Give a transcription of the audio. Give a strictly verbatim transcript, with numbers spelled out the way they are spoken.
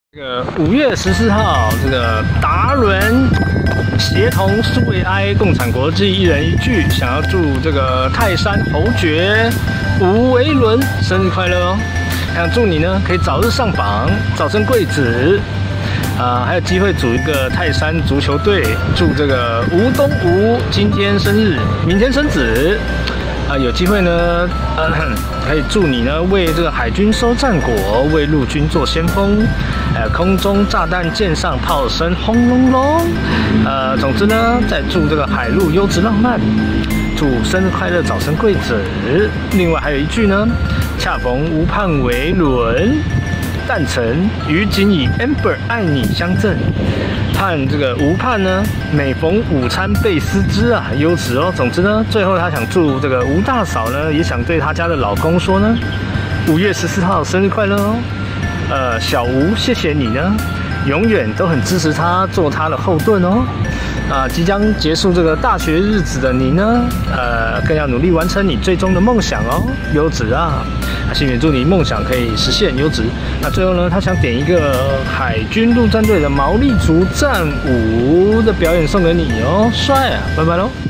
这个五月十四号，这个达伦协同苏维埃共产国际一人一句，想要祝这个泰山侯爵吴维伦生日快乐哦！想祝你呢可以早日上榜，早生贵子。啊、呃，还有机会组一个泰山足球队，祝这个吴东吴今天生日，明天生子。啊、呃，有机会呢，呃，可以祝你呢为这个海军收战果，为陆军做先锋。呃，空中炸弹舰上炮声轰隆隆。呃，总之呢，在祝这个海陆优质浪漫，祝生日快乐，早生贵子。另外还有一句呢，恰逢吴盼维伦诞辰，于今以 Amber 爱你相赠。盼这个吴盼呢，每逢午餐倍思之啊，优质哦。总之呢，最后他想祝这个吴大嫂呢，也想对他家的老公说呢，五月十四号生日快乐哦。呃，小吴，谢谢你呢，永远都很支持他，做他的后盾哦。啊、呃，即将结束这个大学日子的你呢，呃，更要努力完成你最终的梦想哦，优质啊！幸运祝你梦想可以实现，优质。那最后呢，他想点一个海军陆战队的毛利族战舞的表演送给你哦，帅啊！拜拜喽。